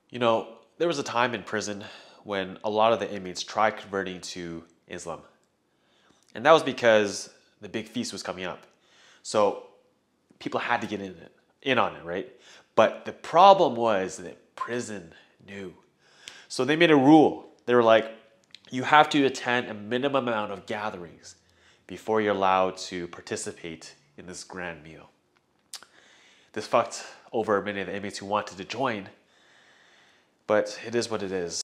You know, there was a time in prison when a lot of the inmates tried converting to Islam. And that was because the big feast was coming up. So people had to get in on it, right? But the problem was that prison knew. So they made a rule. They were like, you have to attend a minimum amount of gatherings before you're allowed to participate in this grand meal. This fucked over many of the inmates who wanted to join, but it is what it is.